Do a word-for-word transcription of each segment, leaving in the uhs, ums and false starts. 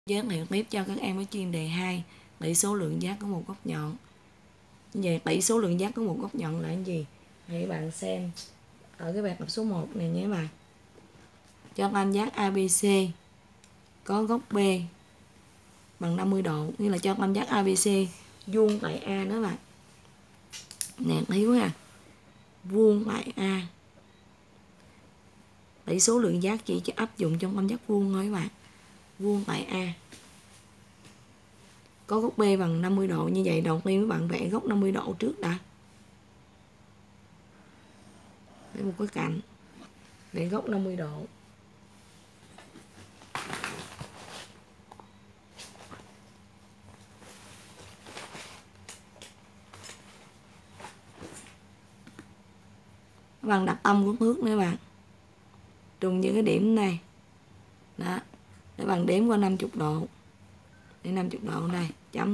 Giới thiệu tiếp cho các em với chuyên đề hai, tỷ số lượng giác của một góc nhọn. Về tỷ số lượng giác của một góc nhọn là cái gì? Hãy bạn xem ở cái bài tập số một này nhé bạn. Cho tam giác a bê xê có góc B bằng năm mươi độ, nghĩa là cho tam giác a bê xê vuông tại A đó bạn. Nè thiếu ha. Vuông tại A. Tỷ số lượng giác chỉ cho áp dụng trong tam giác vuông thôi các bạn. Vuông tại A. Có góc B bằng năm mươi độ, như vậy đầu tiên các bạn vẽ góc năm mươi độ trước đã. Vẽ một cái cạnh. Vẽ góc năm mươi độ. Các bạn đặt âm của thước nữa bạn. Trùng những cái điểm này. Đó. Để bạn đếm qua năm mươi độ. Để năm mươi độ này, chấm.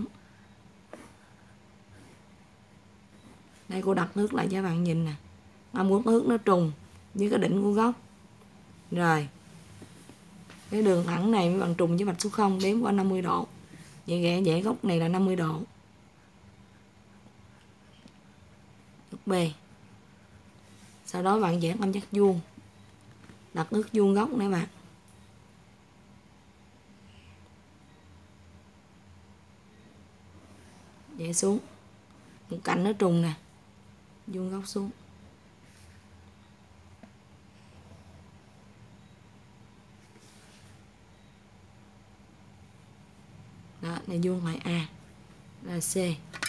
Đây cô đặt thước lại cho bạn nhìn nè. Âm của thước nó trùng với cái đỉnh của góc. Rồi. Cái đường thẳng này mới bằng trùng với vạch số không, đếm qua năm mươi độ. Vậy vẽ vẽ góc này là năm mươi độ. Góc B. Sau đó bạn vẽ tam giác vuông. Đặt thước vuông góc nữa bạn. Vẽ xuống. Một cạnh nó trùng nè. Vuông góc xuống. Đó, này vuông tại A. Là C.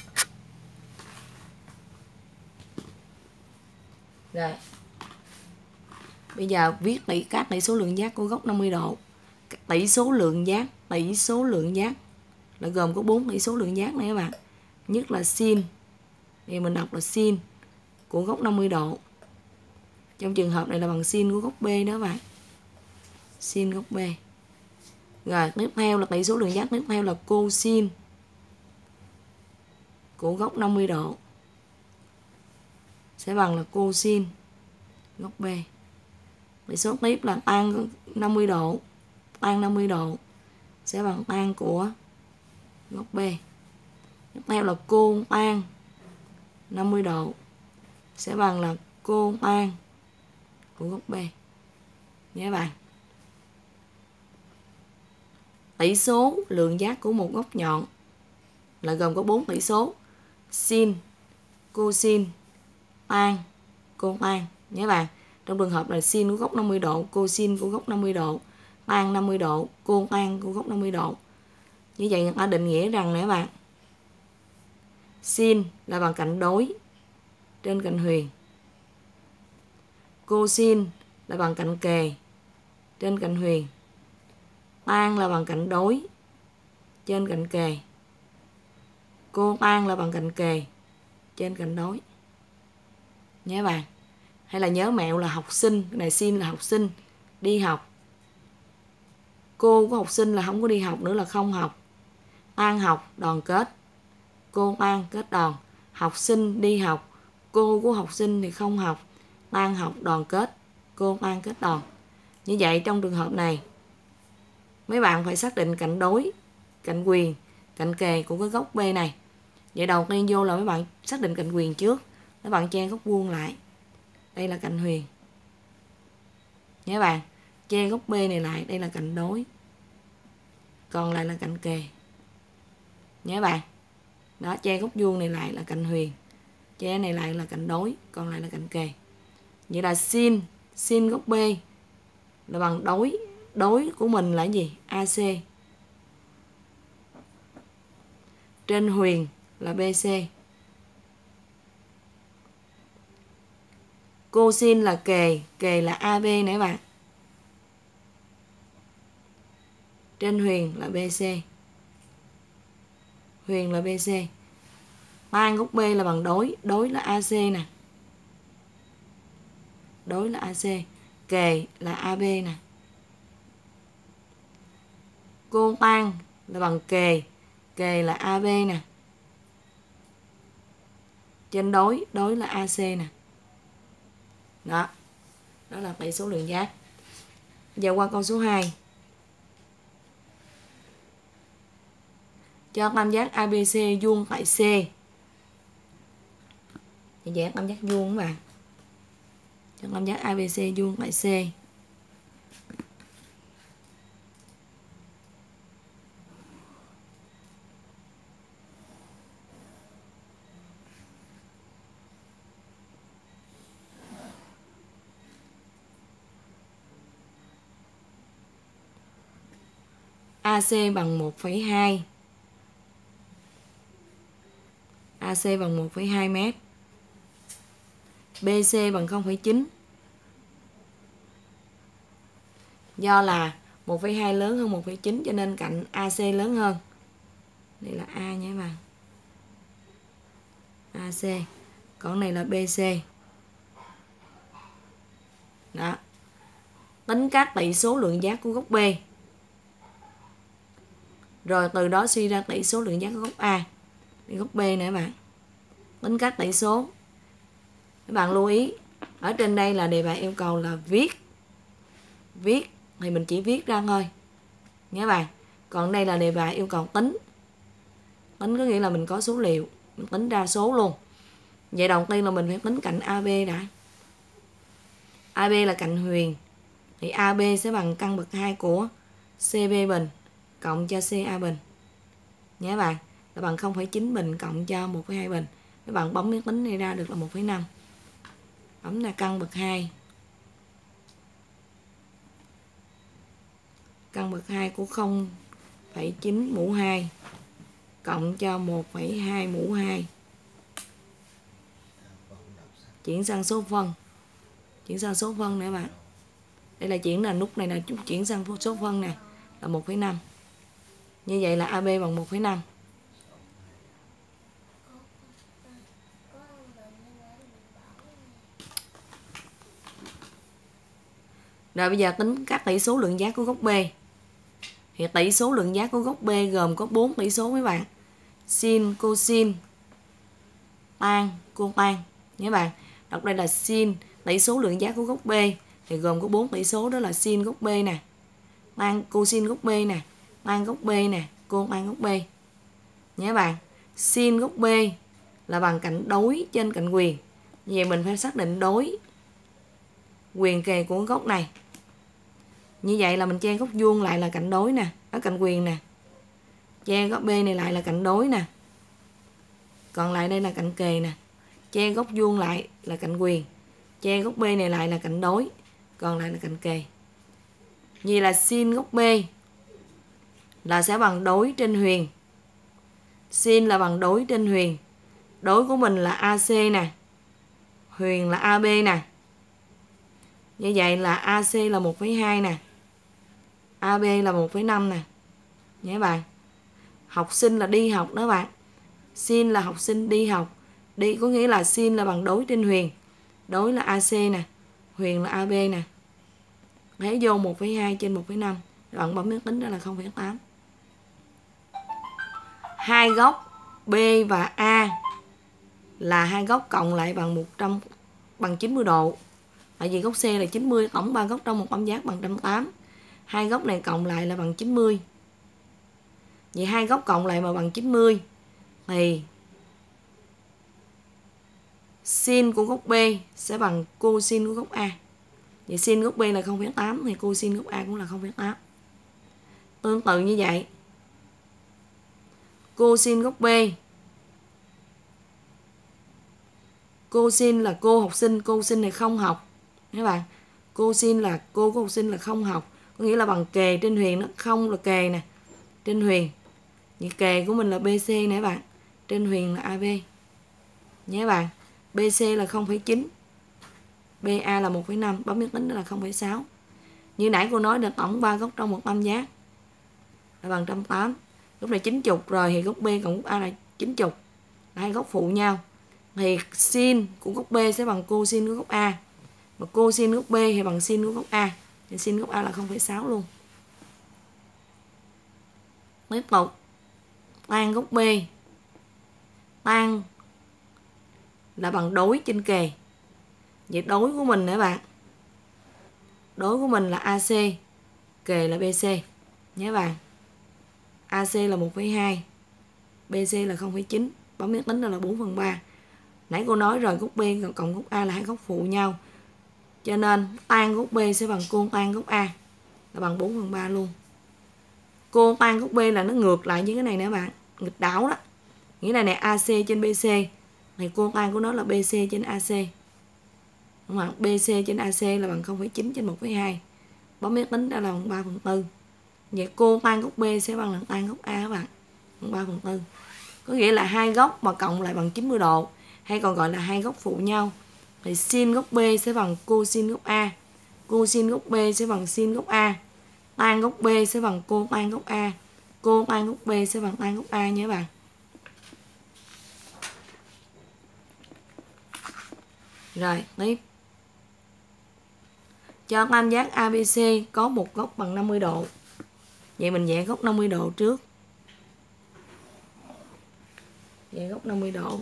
Rồi. Bây giờ viết tỷ các tỷ số lượng giác của góc năm mươi độ. Tỷ số lượng giác, tỷ số lượng giác là gồm có bốn tỷ số lượng giác này các bạn. Nhất là sin. Thì mình đọc là sin của góc năm mươi độ. Trong trường hợp này là bằng sin của góc B đó bạn. Sin góc B. Rồi, tiếp theo là tỷ số lượng giác tiếp theo là cosin của góc năm mươi độ. Sẽ bằng là cosin góc B. Tỷ số tiếp là tan năm mươi độ. Tan năm mươi độ sẽ bằng tan của góc B. Tiếp theo là côn tan năm mươi độ sẽ bằng là côn tan của góc B. Nhớ bạn. Tỷ số lượng giác của một góc nhọn là gồm có bốn tỷ số: sin, cosin, tan, côn tan. Nhớ bạn. Trong trường hợp là sin của góc năm mươi độ, cosin của góc năm mươi độ, tan năm mươi độ, côn tan của góc năm mươi độ. Như vậy người ta định nghĩa rằng nè bạn, sin là bằng cạnh đối trên cạnh huyền, cosin là bằng cạnh kề trên cạnh huyền, tan là bằng cạnh đối trên cạnh kề, cô tan là bằng cạnh kề trên cạnh đối. Nhớ bạn. Hay là nhớ mẹo là học sinh, cái này sin là học sinh đi học, cô của học sinh là không có đi học nữa là không học, tan học đoàn kết, cô tan kết đoàn, học sinh đi học, cô của học sinh thì không học, tan học đoàn kết, cô tan kết đoàn. Như vậy trong trường hợp này mấy bạn phải xác định cạnh đối, cạnh quyền, cạnh kề của cái góc B này. Vậy đầu tiên vô là mấy bạn xác định cạnh quyền trước, mấy bạn che góc vuông lại. Đây là cạnh huyền. Nhớ bạn, che góc B này lại, đây là cạnh đối. Còn lại là cạnh kề. Nhớ bạn. Đó, che góc vuông này lại là cạnh huyền. Che này lại là cạnh đối, còn lại là cạnh kề. Vậy là sin, sin góc B là bằng đối, đối của mình là gì? a xê. Trên huyền là bê xê. Cosin là kề, kề là a bê nè bạn. Trên huyền là bê xê. Huyền là bê xê. Tan góc B là bằng đối, đối là a xê nè. Đối là a xê, kề là a bê nè. Cô tan là bằng kề, kề là a bê nè. Trên đối, đối là a xê nè. Đó. Đó là tỷ số lượng giác. Giờ qua câu số hai. cho tam giác a bê xê vuông tại C. Thì vẽ tam giác vuông các bạn. Cho tam giác a bê xê vuông tại C. a xê bằng một phẩy hai. a xê bằng một phẩy hai mét. bê xê bằng không phẩy chín. Do là một phẩy hai lớn hơn một phẩy chín cho nên cạnh a xê lớn hơn. Đây là A nhé các bạn. a xê. Còn này là bê xê. Đó. Tính các tỷ số lượng giác của góc B. Rồi từ đó suy ra tỷ số lượng giác của góc A. Đây góc B nữa các bạn. Tính các tỷ số. Các bạn lưu ý, ở trên đây là đề bài yêu cầu là viết. Viết thì mình chỉ viết ra thôi. Nhớ bạn. Còn đây là đề bài yêu cầu tính. Tính có nghĩa là mình có số liệu, mình tính ra số luôn. Vậy đầu tiên là mình phải tính cạnh a bê đã. a bê là cạnh huyền. Thì a bê sẽ bằng căn bậc hai của xê bê bình cộng cho xê a bình. Nhớ bạn, là bằng không phẩy chín bình cộng cho một phẩy hai bình. Các bạn bấm máy tính này ra được là một phẩy năm. Bấm là căn bậc hai. Căn bậc hai của không phẩy chín mũ hai cộng cho một phẩy hai mũ hai. Chuyển sang số phân. Chuyển sang số phân nữa bạn. Đây là chuyển là nút này là chút chuyển sang số phân nè, là một phẩy năm. Như vậy là a bê bằng một phẩy năm. Rồi bây giờ tính các tỷ số lượng giác của góc B. Thì tỷ số lượng giác của góc B gồm có bốn tỷ số mấy bạn. Sin, cosin, tan, cotan. Nhớ bạn, đọc đây là sin, tỷ số lượng giác của góc B thì gồm có bốn tỷ số, đó là sin góc B nè, tan cosin góc B nè, tan góc B nè, cotan góc B. Nhớ bạn, sin góc B là bằng cạnh đối trên cạnh quyền. Vậy mình phải xác định đối quyền kề của góc này. Như vậy là mình che góc vuông lại là cạnh đối nè, ở cạnh quyền nè. Che góc B này lại là cạnh đối nè. Còn lại đây là cạnh kề nè. Che góc vuông lại là cạnh quyền. Che góc B này lại là cạnh đối. Còn lại là cạnh kề. Vì là sin góc B là sẽ bằng đối trên huyền. Sin là bằng đối trên huyền. Đối của mình là a xê nè. Huyền là a bê nè. Như vậy là a xê là một phẩy hai nè. a bê là một phẩy năm nè. Nhớ bạn. Học sinh là đi học đó bạn. Sin là học sinh đi học. Đi có nghĩa là sin là bằng đối trên huyền. Đối là a xê nè. Huyền là a bê nè. Thế vô một phẩy hai trên một phẩy năm. Bạn bấm máy tính ra là không phẩy tám. Hai góc B và A là hai góc cộng lại bằng một trăm bằng chín mươi độ. Tại vì góc C là chín mươi, tổng ba góc trong một tam giác bằng một trăm tám mươi. Hai góc này cộng lại là bằng chín mươi. Vậy hai góc cộng lại mà bằng chín mươi thì sin của góc B sẽ bằng cosin của góc A. Vậy sin góc B là không phẩy tám thì cosin góc A cũng là không phẩy tám. Tương tự như vậy, cosin góc B, cosin là cô học sinh, cosin này không học. Các bạn, cosin là cô của học sinh là không học, có nghĩa là bằng kề trên huyền, nó không là kề nè, trên huyền. Vậy kề của mình là bê xê nè bạn, trên huyền là a bê. Nhớ bạn, bê xê là không phẩy chín, bê a là một phẩy năm, bấm máy tính là không phẩy sáu. Như nãy cô nói là tổng ba góc trong một tam giác là bằng một trăm tám mươi. Góc này chín mươi rồi thì góc B cộng góc A là chín mươi. Hai góc phụ nhau. Thì sin của góc B sẽ bằng cosin của góc A. Mà cosin góc B thì bằng sin của góc A. Thì sin góc A là không phẩy sáu luôn. Tiếp tục. Tan góc B. Tan là bằng đối trên kề. Vậy đối của mình nữa bạn. Đối của mình là a xê, kề là bê xê. Nhớ bạn. a xê là một phẩy hai, bê xê là không phẩy chín, bấm máy tính là bốn phần ba. Nãy cô nói rồi, góc B cộng góc A là hai góc phụ nhau. Cho nên tan góc B sẽ bằng côn tan góc A là bằng bốn phần ba luôn. Côn tan góc B là nó ngược lại với cái này nè bạn, nghịch đảo đó. Nghĩa là này a xê trên bê xê, thì côn tan của nó là bê xê trên a xê. Đúng không? bê xê trên a xê là bằng không phẩy chín trên một phẩy hai. Bấm máy tính đã là bằng ba phần tư. Vậy côn tan góc B sẽ bằng là tan góc A các bạn, bằng ba phần tư. Có nghĩa là hai góc mà cộng lại bằng chín mươi độ, hay còn gọi là hai góc phụ nhau. Thì sin góc B sẽ bằng cosin góc A, cosin góc B sẽ bằng sin góc A, tan góc B sẽ bằng cô tan góc A, cô tan góc B sẽ bằng tan góc A nhé bạn. Rồi, tiếp. Cho tam giác a bê xê có một góc bằng năm mươi độ. Vậy mình vẽ góc năm mươi độ trước. Vẽ góc năm mươi độ.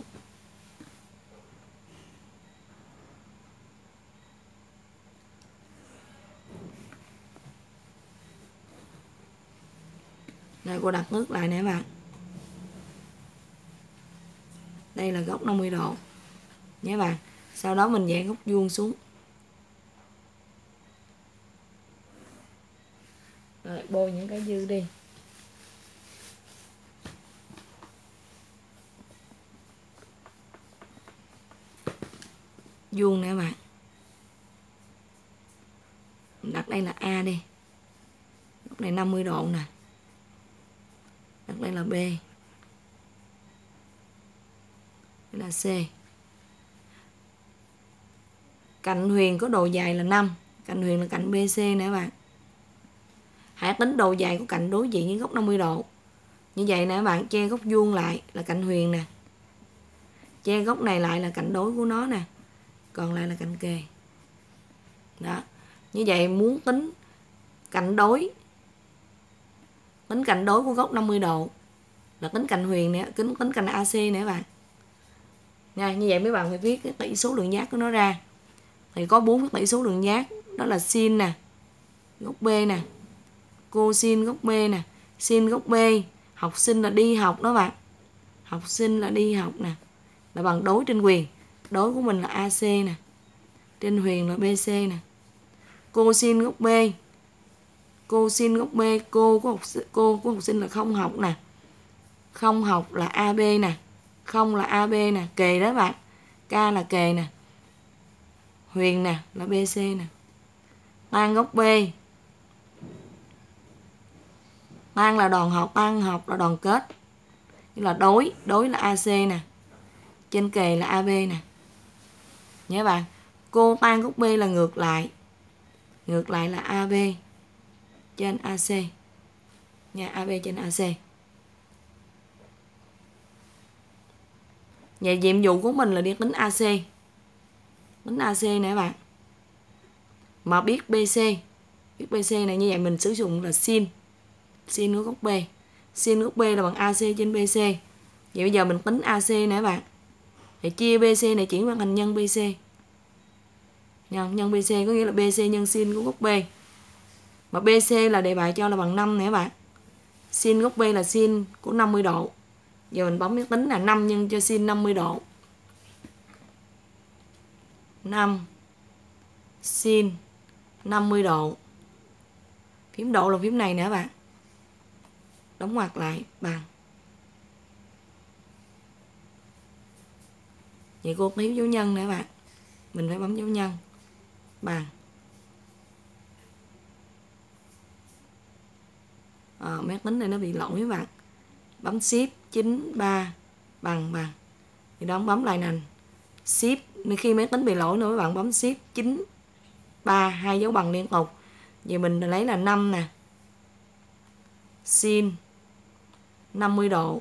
Rồi cô đặt nước lại nè bạn. Đây là góc năm mươi độ nhé bạn. Sau đó mình vẽ góc vuông xuống. Rồi bôi những cái dư đi. Vuông nè bạn. Mình đặt đây là A đi. Góc này năm mươi độ nè. Đặt đây là B. Đây là C. Cạnh huyền có độ dài là năm. Cạnh huyền là cạnh bê xê nè bạn. Hãy tính độ dài của cạnh đối diện với góc năm mươi độ. Như vậy nè bạn, che góc vuông lại là cạnh huyền nè. Che góc này lại là cạnh đối của nó nè. Còn lại là cạnh kề. Đó. Như vậy muốn tính cạnh đối, tính cạnh đối của góc năm mươi độ là tính cạnh huyền nè, tính tính cạnh a xê nè bạn. Nha, như vậy mấy bạn phải viết cái tỷ số lượng giác của nó ra. Thì có bốn cái tỷ số lượng giác, đó là sin nè, góc B nè, cosin góc B nè, sin góc B. Học sinh là đi học đó bạn. Học sinh là đi học nè, là bằng đối trên huyền. Đối của mình là a xê nè, trên huyền là bê xê nè. Cosin góc B, cosin góc B, cô của học cô của học sinh là không học nè. Không học là a bê nè, không là a bê nè, kề đó bạn. K là kề nè. Huyền nè là bê xê nè. Tan góc B. Tan là đòn học, tan học là đòn kết. Như là đối, đối là a xê nè. Trên kề là a bê nè. Nhớ bạn, cô tan góc B là ngược lại. Ngược lại là a bê trên a xê. Nha, a bê trên a xê. Vậy nhiệm vụ của mình là đi tính a xê. Tính a xê nè bạn. Mà biết bê xê. Biết bê xê này, như vậy mình sử dụng là sin. Sin của góc B. Sin góc B là bằng a xê trên bê xê. Vậy bây giờ mình tính a xê nè bạn. Thì chia bê xê này chuyển bằng thành nhân bê xê. Nhân, nhân bê xê có nghĩa là bê xê nhân sin của góc B. Mà bê xê là đề bài cho là bằng năm nè bạn. Sin góc B là sin của năm mươi độ. Giờ mình bấm máy tính là năm nhân cho sin năm mươi độ. năm sin năm mươi độ. Phím độ là phím này nè bạn. Đóng ngoặc lại bằng. Vậy cô thiếu dấu nhân nè bạn. Mình phải bấm dấu nhân. Bằng. À, máy tính này nó bị lỗi các bạn. Bấm shift chín ba bằng bằng. Thì đó bấm lại nè. Shift, khi máy tính bị lỗi nữa các bạn bấm shift chín ba, hai dấu bằng liên tục. Vậy mình lấy là năm nè. Sin năm mươi độ.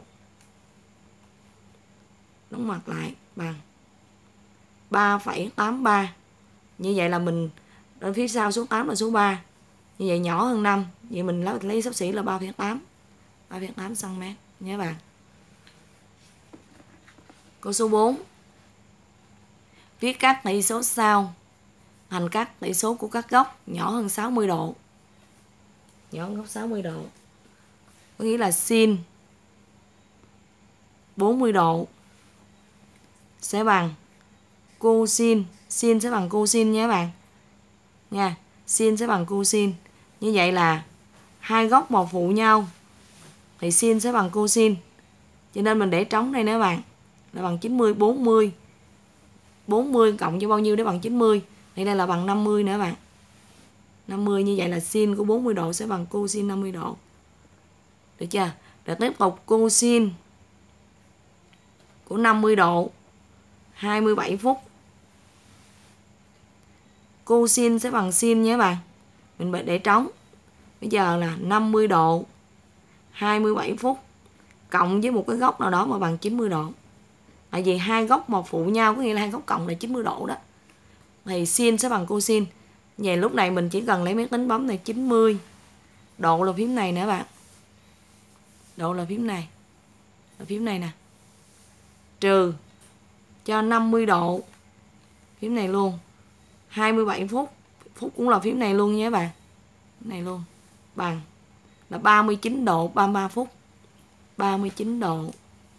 Đóng ngoặc lại bằng ba phẩy tám ba. Như vậy là mình ở phía sau số tám là số ba. Như vậy nhỏ hơn năm. Vậy mình lấy, lấy xấp xỉ là ba phẩy tám. ba phẩy tám xăng-ti-mét nhé bạn. Câu số bốn. Viết các tỷ số sau thành các tỷ số của các góc nhỏ hơn sáu mươi độ. Nhỏ hơn góc sáu mươi độ. Có nghĩa là sin bốn mươi độ sẽ bằng cosin, sin sẽ bằng cosin nhé các bạn. Nha, sin sẽ bằng cosin. Như vậy là hai góc một phụ nhau thì sin sẽ bằng cosin. Cho nên mình để trống đây nè các bạn, là bằng chín mươi, bốn mươi. bốn mươi cộng cho bao nhiêu để bằng chín mươi? Thì đây là bằng năm mươi nữa các bạn. năm mươi, như vậy là sin của bốn mươi độ sẽ bằng cosin năm mươi độ. Được chưa? Rồi tiếp tục cosin của năm mươi độ hai mươi bảy phút. Cosin sẽ bằng sin nhé các bạn. Mình để trống. Bây giờ là năm mươi độ hai mươi bảy phút cộng với một cái góc nào đó mà bằng chín mươi độ. Tại vì hai góc một phụ nhau có nghĩa là hai góc cộng là chín mươi độ đó. Thì sin sẽ bằng cosin. Vậy lúc này mình chỉ cần lấy máy tính bấm này chín mươi. Độ là phím này nữa bạn. Độ là phím này. Là phím này nè. Trừ cho năm mươi độ. Phím này luôn. hai mươi bảy phút. Phút cũng là phím này luôn nhé bạn. Này luôn. Bằng là ba mươi chín độ ba mươi ba phút. ba mươi chín độ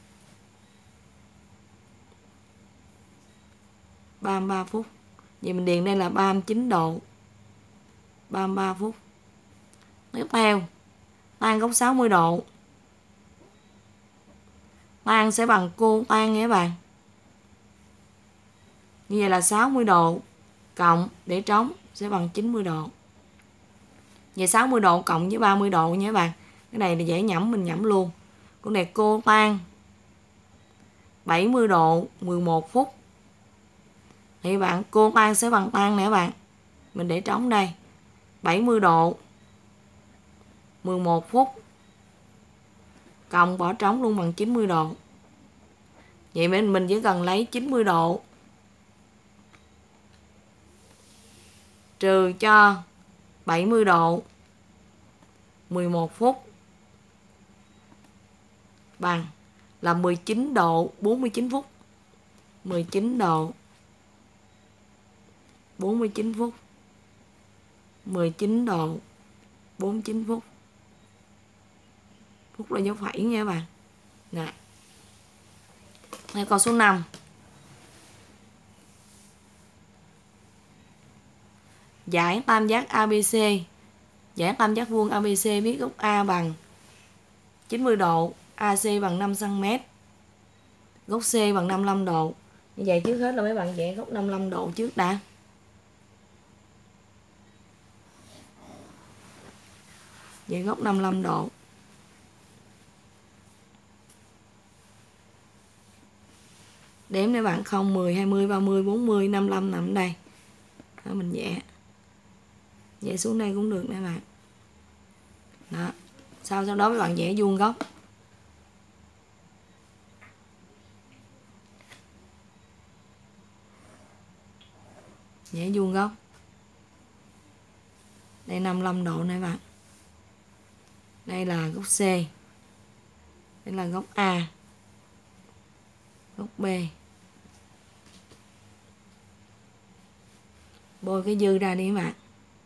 ba mươi ba phút. Vậy mình điền đây là ba mươi chín độ ba mươi ba phút. Tiếp theo, tan góc sáu mươi độ. Tan sẽ bằng cô tan nha các bạn. Như vậy là sáu mươi độ cộng để trống sẽ bằng chín mươi độ. Vậy sáu mươi độ cộng với ba mươi độ nha các bạn. Cái này là dễ nhẩm, mình nhẩm luôn. Con này cô tan bảy mươi độ mười một phút. Thì bạn cô tan sẽ bằng tan nè các bạn. Mình để trống đây. bảy mươi độ mười một phút cộng bỏ trống luôn bằng chín mươi độ. Vậy mình mình chỉ cần lấy chín mươi độ trừ cho bảy mươi độ mười một phút bằng là mười chín độ bốn mươi chín phút. mười chín độ bốn mươi chín phút. mười chín độ bốn mươi chín phút. Phút là dấu phẩy nha các bạn. Nè. Đây câu số năm. Giải tam giác a bê xê. Giải tam giác vuông a bê xê biết góc A bằng chín mươi độ, a xê bằng năm xăng ti mét, góc C bằng năm mươi lăm độ. Như vậy trước hết là mấy bạn vẽ góc năm mươi lăm độ trước đã. Vẽ góc năm mươi lăm độ. Đếm để bạn không, mười, hai mươi, ba mươi, bốn mươi, năm mươi lăm nằm ở đây. Đó, mình vẽ. Vẽ xuống đây cũng được nè bạn. Đó. Sau sau đó mấy bạn vẽ vuông góc. Vẽ vuông góc. Đây năm mươi lăm độ nè bạn. Đây là góc C. Đây là góc A. Góc B. Bôi cái dư ra đi các bạn.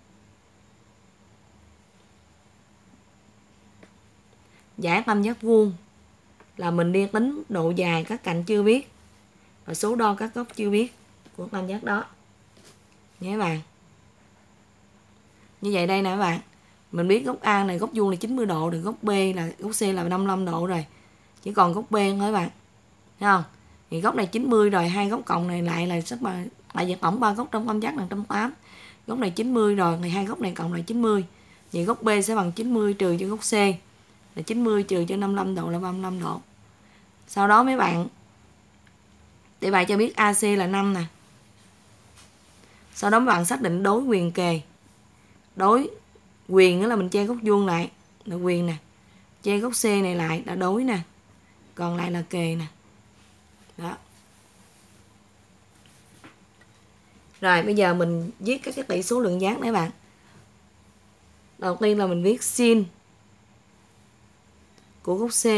Giải tam giác vuông là mình đi tính độ dài các cạnh chưa biết và số đo các góc chưa biết của tam giác đó nhé các bạn. Như vậy đây nè các bạn, mình biết góc A này góc vuông là chín mươi độ, rồi góc B là góc C là năm mươi lăm độ rồi, chỉ còn góc B thôi các bạn, thấy không? Thì góc này chín mươi rồi, hai góc cộng này lại là sắp bằng lại về tổng ba góc trong tam giác là một trăm tám mươi. Góc này chín mươi rồi, thì hai góc này cộng là chín mươi. Vậy góc B sẽ bằng chín mươi trừ cho góc C là chín mươi trừ cho năm mươi lăm độ là ba mươi lăm độ. Sau đó mấy bạn để bài cho biết a xê là năm nè. Sau đó mấy bạn xác định đối quyền kề. Đối quyền đó là mình che góc vuông lại là quyền nè. Che góc C này lại là đối nè. Còn lại là kề nè. Đó. Rồi bây giờ mình viết các cái tỷ số lượng giác đấy bạn. Đầu tiên là mình viết sin của góc C.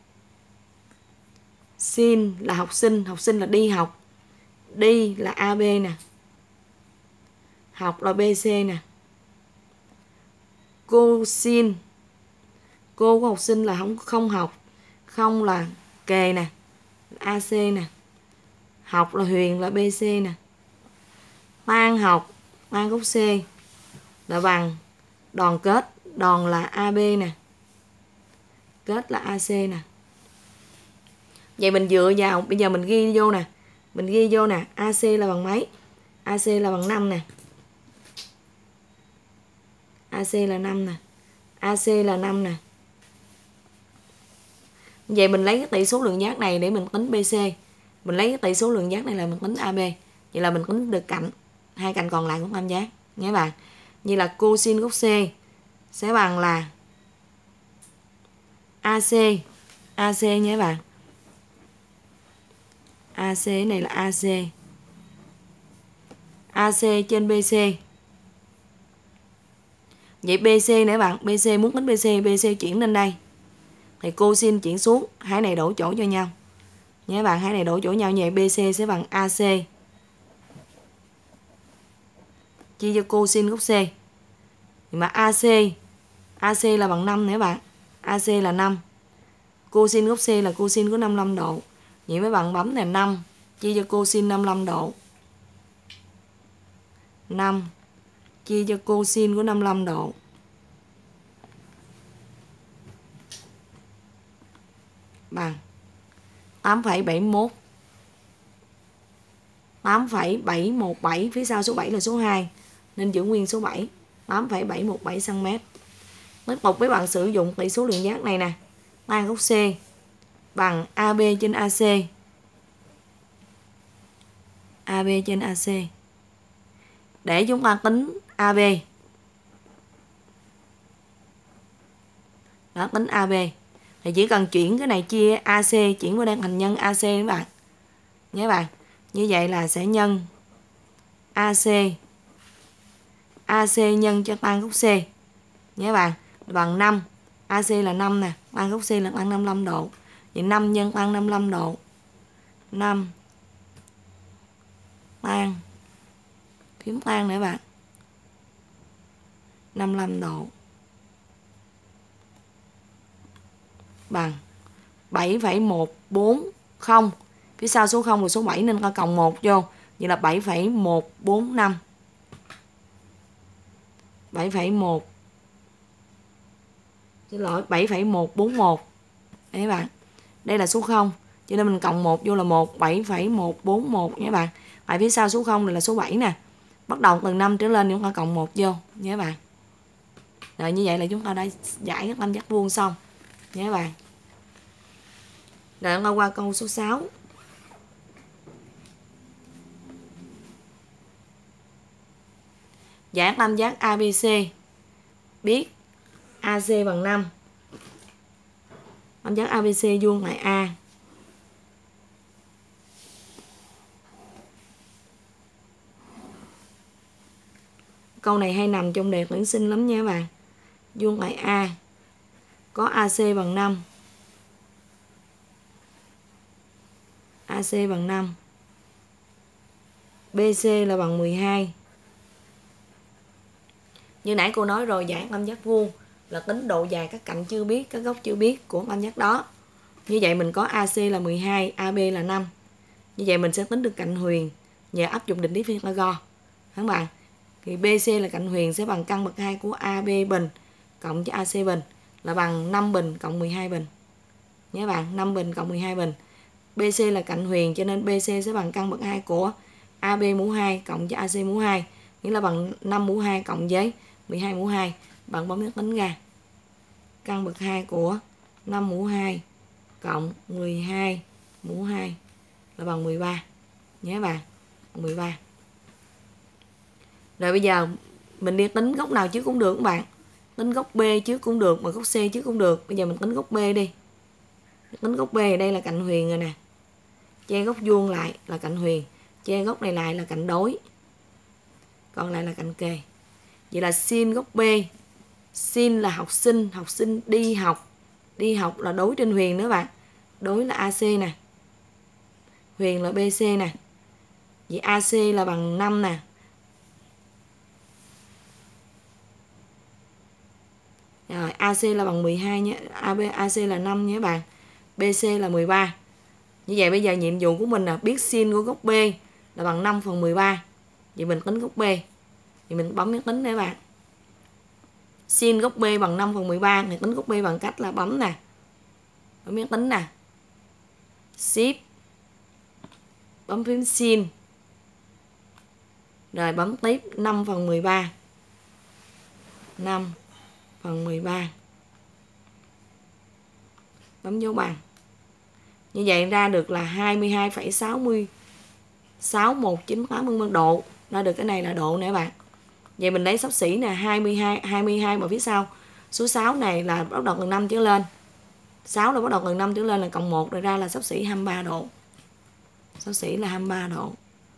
Sin là học sinh, học sinh là đi học. Đi là a bê nè. Học là bê xê nè. Cô sin, cô của học sinh là không không học, không là kề nè, a xê nè. Học là Huyền là bê xê nè. Tan học, tan góc C là bằng đòn kết, đòn là a bê nè. Kết là a xê nè. Vậy mình dựa vào, bây giờ mình ghi vô nè. Mình ghi vô nè, a xê là bằng mấy? a xê là bằng năm nè. a xê là năm nè. a xê là năm nè. Vậy mình lấy cái tỷ số lượng giác này để mình tính bê xê. Mình lấy cái tỷ số lượng giác này là mình tính a bê. Vậy là mình tính được cạnh, hai cạnh còn lại của tam giác nhé bạn. Như là cosin góc C sẽ bằng là a xê. a xê nhé bạn. a xê này là a xê. a xê trên bê xê. Vậy bê xê nữa bạn, bê xê muốn tính bê xê, bê xê chuyển lên đây. Thì cosin chuyển xuống, hai này đổi chỗ cho nhau. Nhé bạn, hai này đổi chỗ nhau, vậy bê xê sẽ bằng a xê chia cho cosin góc C. Mà a xê, a xê là bằng năm nữa bạn. a xê là năm. Cosin góc C là cosin của năm mươi lăm độ. Vậy mấy bạn bấm là năm chia cho cosin năm mươi lăm độ. năm chia cho cosin của năm mươi lăm độ. Bằng tám phẩy bảy mốt. tám phẩy bảy một bảy, phía sau số bảy là số hai nên giữ nguyên số bảy, tám phẩy bảy một bảy xăng mét. Tiếp tục mấy bạn sử dụng tỷ số lượng giác này nè, tan góc C bằng a bê trên a xê. a bê trên a xê. Để chúng ta tính a bê. Đó, tính a bê thì chỉ cần chuyển cái này chia a xê, chuyển qua đây thành nhân a xê các bạn. Nhớ bạn. Như vậy là sẽ nhân a xê. a xê nhân cho tan góc C. Nhớ bạn, bằng năm. a xê là năm nè, tan góc C là tan năm mươi lăm độ. Vậy năm nhân tan năm mươi lăm độ. năm tan. Phím tan nữa bạn. năm mươi lăm độ. Bằng bảy phẩy một bốn không. Phía sau số không là số bảy nên ta cộng một vô. Vậy là bảy phẩy một bốn năm. bảy phẩy một. Xin lỗi, bảy phẩy một bốn một. Đấy các bạn. Đây là số không. Cho nên mình cộng một vô là một, bảy phẩy một bốn một nhé bạn. Tại phía sau số không này là số bảy nè. Bắt đầu từ năm trở lên chúng ta cộng một vô nhé bạn. Rồi như vậy là chúng ta đã giải các tam giác vuông xong nhé bạn. Rồi chúng ta qua câu số sáu. Giải tam giác a bê xê. Biết a xê bằng năm. Tam giác a bê xê vuông lại A. Câu này hay nằm trong đề tuyển sinh lắm nha các bạn. Vuông lại A. Có a xê bằng năm. a xê bằng năm. bê xê là bằng mười hai. Như nãy cô nói rồi, giải tam giác vuông là tính độ dài các cạnh chưa biết, các góc chưa biết của tam giác đó. Như vậy mình có a xê là mười hai, a bê là năm. Như vậy mình sẽ tính được cạnh huyền nhờ áp dụng định lý Pythagore. Các bạn, thì bê xê là cạnh huyền sẽ bằng căn bậc hai của a bê bình cộng cho a xê bình là bằng năm bình cộng mười hai bình. Nhớ bạn, năm bình cộng mười hai bình. bê xê là cạnh huyền cho nên bê xê sẽ bằng căn bậc hai của a bê mũ hai cộng cho a xê mũ hai, nghĩa là bằng năm mũ hai cộng với mười hai mũ hai. Bạn bấm phép tính ra. Căn bậc hai của năm mũ hai cộng mười hai mũ hai là bằng mười ba. Nhớ bạn, mười ba. Rồi bây giờ mình đi tính góc nào trước cũng được các bạn. Tính góc B trước cũng được, mà góc C trước cũng được. Bây giờ mình tính góc B đi. Tính góc B ở đây là cạnh huyền rồi nè. Che góc vuông lại là cạnh huyền. Che góc này lại là cạnh đối. Còn lại là cạnh kề. Vậy là sin góc B. Sin là học sinh, học sinh đi học. Đi học là đối trên huyền nữa bạn. Đối là a xê nè. Huyền là bê xê nè. Vậy a xê là bằng năm nè. Rồi a xê là bằng mười hai nhé. a bê a xê là năm nhé bạn. bê xê là mười ba. Như vậy bây giờ nhiệm vụ của mình là biết sin của góc B là bằng năm phần mười ba. Vậy mình tính góc B. Thì mình bấm máy tính để bạn. Sin góc B bằng năm phần mười ba thì tính góc B bằng cách là bấm nè. Bấm máy tính nè. Shift. Bấm phím sin. Rồi bấm tiếp năm phần mười ba. năm phần mười ba. Bấm dấu bằng. Như vậy ra được là hai mươi hai phẩy sáu sáu một chín tám độ. Ra được cái này là độ nè bạn. Vậy mình lấy xấp xỉ nè, hai mươi hai hai mươi hai vào phía sau. Số sáu này là bắt đầu từ năm trở lên. sáu là bắt đầu từ năm trở lên là cộng một, rồi ra là xấp xỉ hai mươi ba độ. Xấp xỉ là hai mươi ba độ.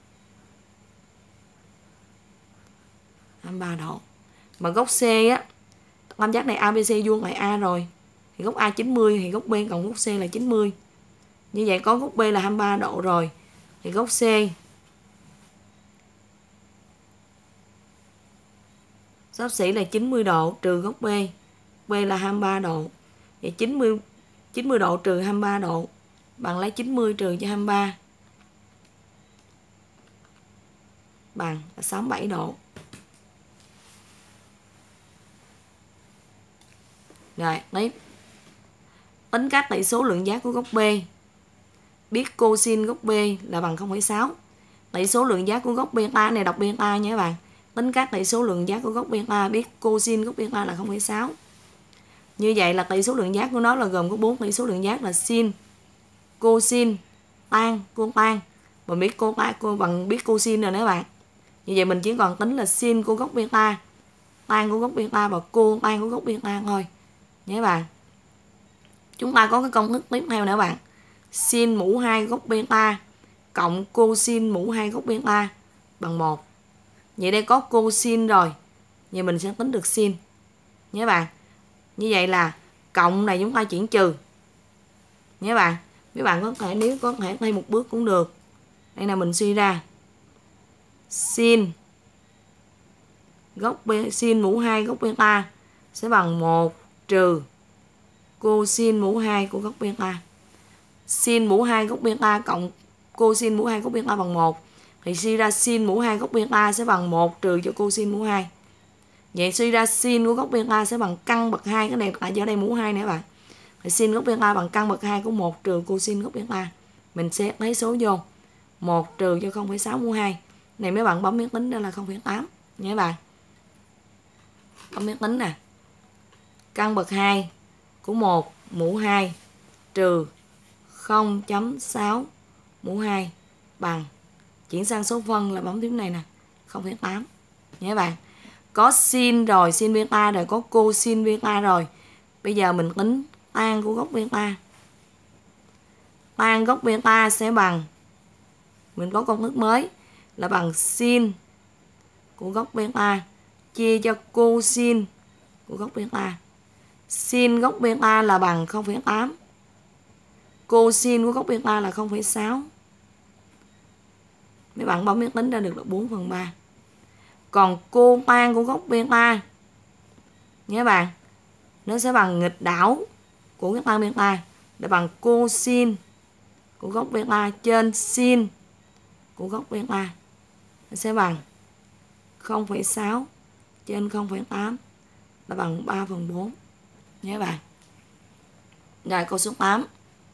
hai mươi ba độ. Mà góc C á, tam giác này a bê xê vuông lại A rồi. Thì góc A chín mươi thì góc B cộng góc C là chín mươi. Như vậy có góc B là hai mươi ba độ rồi. Thì góc C xấp xỉ là chín mươi độ trừ góc B. B là hai mươi ba độ. Vậy chín mươi, chín mươi độ trừ hai mươi ba độ bằng lấy chín mươi trừ cho hai mươi ba. Bằng là sáu mươi bảy độ. Rồi, tiếp. Tính các tỷ số lượng giác của góc B. Biết cosin góc B là bằng không phẩy sáu. Tỷ số lượng giác của góc beta này đọc beta nha các bạn. Tính các tỷ số lượng giác của góc beta, biết cosin góc beta là không phẩy sáu. Như vậy là tỷ số lượng giác của nó là gồm có bốn tỷ số lượng giác là sin, cosin, tan, cotan. Mình biết cota cô bằng biết cosin rồi đó bạn. Như vậy mình chỉ còn tính là sin của góc beta, tan của góc beta và cotan của góc beta thôi. Nhớ bạn. Chúng ta có cái công thức tiếp theo nữa bạn. Sin mũ hai góc beta cộng cosin mũ hai góc beta bằng một. Vậy đây có cosin rồi. Vậy mình sẽ tính được sin. Nhớ bạn. Như vậy là cộng này chúng ta chuyển trừ. Nhớ bạn. Mấy bạn có thể nếu có thể thêm một bước cũng được. Đây là mình suy ra. Sin góc B, sin mũ hai góc beta sẽ bằng một trừ cosin mũ hai của góc beta. Sin mũ hai góc beta cộng cosin mũ hai góc beta bằng một. Thì suy ra sin mũ hai góc beta sẽ bằng một trừ cho cosin mũ hai. Vậy suy ra sin của góc beta sẽ bằng căn bậc hai. Cái này tại do đây mũ hai nữa bạn. Thì sin góc beta bằng căn bậc hai của một trừ cosin góc beta. Mình sẽ lấy số vô. một trừ cho không phẩy sáu mũ hai. Này mấy bạn bấm máy tính đó là không phẩy tám. Nhớ bạn. Bấm máy tính nè. Căn bậc hai của một mũ hai trừ không phẩy sáu mũ hai bằng, chuyển sang số phân là bấm phím này nè, không phẩy tám. Nhớ bạn. Có sin rồi, sin beta rồi, có cosin beta rồi. Bây giờ mình tính tan của góc beta. Tan góc beta sẽ bằng, mình có công thức mới là bằng sin của góc beta chia cho cosin của góc beta. Sin góc beta là bằng không phẩy tám. Cosin của góc beta là không phẩy sáu. Mấy bạn bấm máy tính ra được là bốn phần ba. Còn cotan của góc beta nhớ bạn, nó sẽ bằng nghịch đảo của cái tan beta là bằng cosin của góc beta trên sin của góc beta. Nó sẽ bằng không phẩy sáu trên không phẩy tám là bằng ba phần bốn. Nhớ bạn. Rồi câu số tám.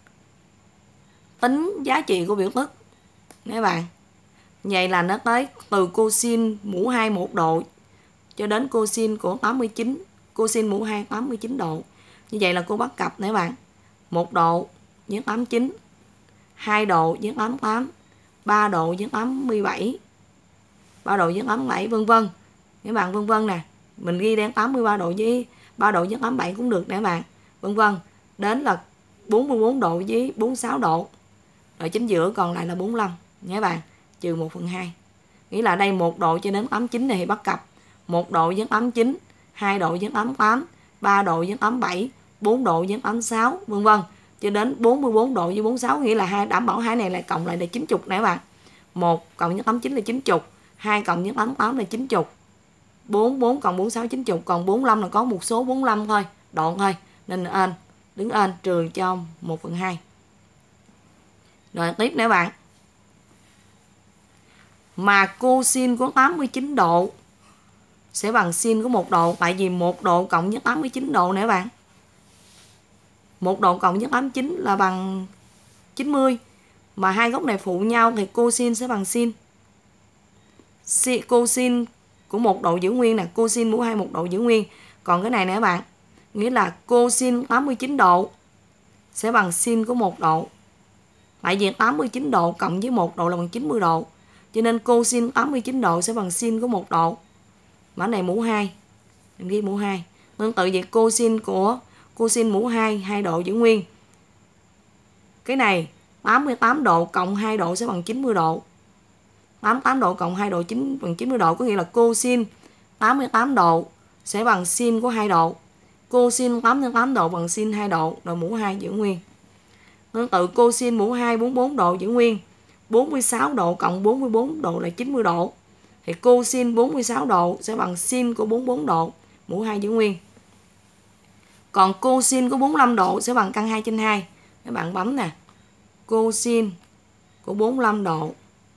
Tính giá trị của biểu thức. Nhớ bạn. Vậy là nó tới từ cosin mũ hai một độ cho đến cosin của tám mươi chín, cosin mũ hai tám mươi chín độ. Như vậy là cô bắt cặp nè bạn. một độ với tám mươi chín, hai độ với tám mươi tám, ba độ với tám mươi bảy, ba độ với tám mươi bảy vân vân. Các bạn vân vân nè. Mình ghi đen tám mươi ba độ với ba độ với tám mươi bảy cũng được nè bạn. Vân vân. Đến là bốn mươi bốn độ với bốn mươi sáu độ. Rồi chính giữa còn lại là bốn mươi lăm nhé bạn. Trừ một phần hai. Nghĩa là đây một độ cho đến tám mươi chín này thì bắt cặp. một độ với tám mươi chín, hai độ với tám mươi tám, ba độ với tám mươi bảy, bốn độ với tám mươi sáu vân vân. Cho đến bốn mươi bốn độ với bốn mươi sáu, nghĩa là hai đảm bảo hai này lại cộng lại là chín mươi nè bạn. một cộng với tám mươi chín là chín mươi, hai cộng với tám mươi tám là chín mươi. bốn, bốn cộng bốn mươi sáu chín mươi, còn bốn mươi lăm là có một số bốn mươi lăm thôi, đoạn thôi. Nên ên, đứng ên trừ cho một phần hai. Rồi tiếp nữa bạn. Mà cosin của tám mươi chín độ sẽ bằng sin của một độ, tại vì một độ cộng với tám mươi chín độ nữa bạn. một độ cộng với tám mươi chín là bằng chín mươi. Mà hai góc này phụ nhau thì cosin sẽ bằng sin. Cosin của một độ giữ nguyên nè, cosin mũ hai một độ giữ nguyên. Còn cái này nè các bạn, nghĩa là cosin tám mươi chín độ sẽ bằng sin của một độ. Tại vì tám mươi chín độ cộng với một độ là bằng chín mươi độ. Cho nên cosin tám mươi chín độ sẽ bằng sin của một độ. Mà này mũ hai. Mình ghi mũ hai. Tương tự vậy cosin của cosin mũ hai, hai độ giữ nguyên. Cái này tám mươi tám độ cộng hai độ sẽ bằng chín mươi độ. tám mươi tám độ cộng hai độ chín bằng chín mươi độ, có nghĩa là cosin tám mươi tám độ sẽ bằng sin của hai độ. Cosin tám mươi tám độ bằng sin hai độ, rồi mũ hai giữ nguyên. Tương tự cosin mũ hai bốn mươi bốn độ giữ nguyên. bốn mươi sáu độ cộng bốn mươi bốn độ là chín mươi độ. Thì cosin bốn mươi sáu độ sẽ bằng sin của bốn mươi bốn độ, mũ hai giữ nguyên. Còn cosin của bốn mươi lăm độ sẽ bằng căn hai trên hai. Các bạn bấm nè. Cosin của bốn mươi lăm độ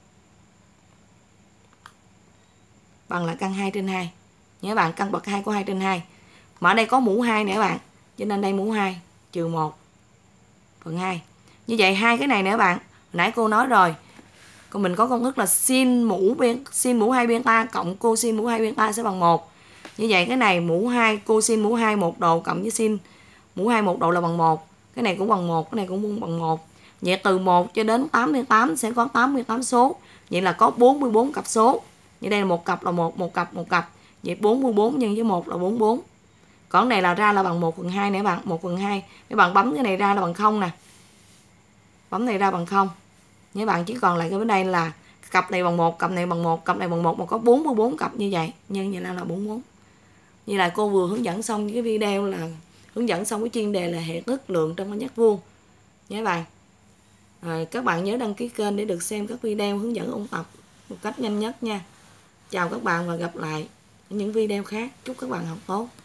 bằng là căn hai trên hai. Nhớ bạn, căn bậc hai của hai trên hai. Mà ở đây có mũ hai nè các bạn. Cho nên đây mũ hai trừ một phần hai. Như vậy hai cái này nè các bạn. Hồi nãy cô nói rồi. Còn mình có công thức là sin mũ ben sin mũ hai beta cộng cosin mũ hai beta sẽ bằng một. Như vậy cái này mũ hai cosin mũ hai một độ cộng với sin mũ hai một độ là bằng một. Cái này cũng bằng một, cái này cũng bằng một. Vậy từ một cho đến tám mươi tám sẽ có tám mươi tám số. Vậy là có bốn mươi bốn cặp số. Như đây là một cặp là một, một cặp một cặp. Vậy bốn mươi bốn nhân với một là bốn mươi bốn. Còn này là ra là bằng một phần hai nè bạn, một phần hai. Các bạn bấm cái này ra là bằng không nè. Bấm này ra bằng không. Nhớ bạn, chỉ còn lại cái bên đây là cặp này bằng một, cặp này bằng một, cặp này bằng một, mà có bốn mươi bốn cặp như vậy. Nhân vậy là là bốn mươi bốn. Như là cô vừa hướng dẫn xong cái video là hướng dẫn xong cái chuyên đề là hệ thức lượng trong cái nhắc vuông. Nhớ bạn. Rồi các bạn nhớ đăng ký kênh để được xem các video hướng dẫn ôn tập một cách nhanh nhất nha. Chào các bạn và gặp lại ở những video khác. Chúc các bạn học tốt.